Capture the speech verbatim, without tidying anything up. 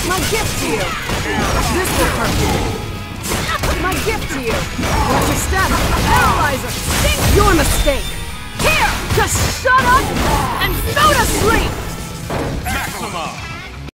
My gift to you. This will hurt you. My gift to you. Watch your step. Paralyzer. Think your mistake. Here! Just shut up and go to sleep!